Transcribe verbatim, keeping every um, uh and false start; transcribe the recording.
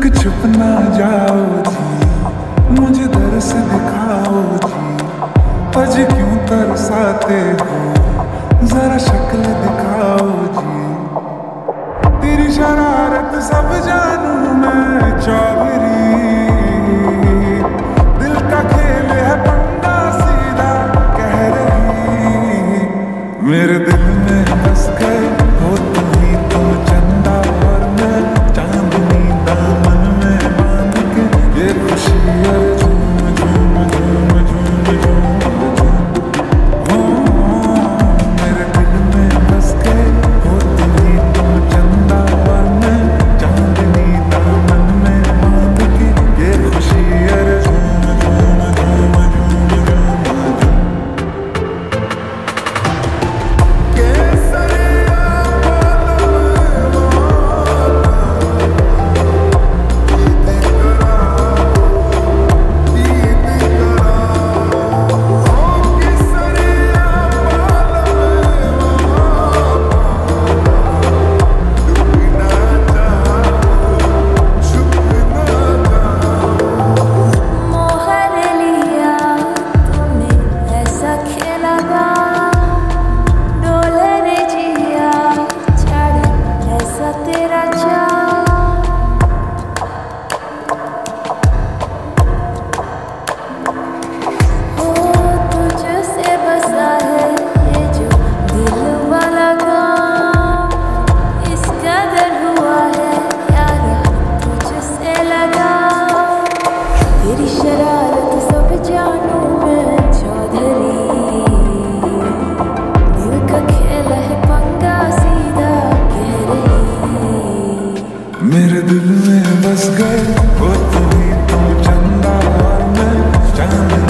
छुप ना जाओ जी, मुझे दर्स दिखाओ जी। आज क्यों तरसाते हो, जरा शक्ल दिखाओ जी। तेरी शरारत सब जानू मैं चौधरी, दिल का खेल है पंगा सीधा कह रही। मेरे दिल में बस गए हो तुम ही तुम, चंदा और मैं चांदनी दामन में बांध के। ये खुशी है झूम झूम झूम झूम झूम झूम। हो मेरे दिल में बस गए हो तुम ही तुम, चंदा और मैं चांदनी दामन में बांध के। ये खुशी है झूम झूम झूम झूम झूम झूम। मेरे दिल में बस गए हो तुम ही तुम, चंदा और मैं चांदनी